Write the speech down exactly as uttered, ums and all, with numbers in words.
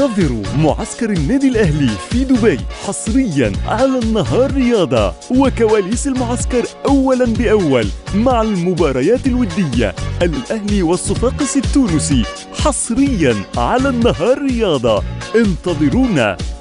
انتظروا معسكر النادي الأهلي في دبي حصرياً على النهار رياضة، وكواليس المعسكر أولاً بأول مع المباريات الودية الأهلي والصفاقس التونسي حصرياً على النهار رياضة. انتظرونا.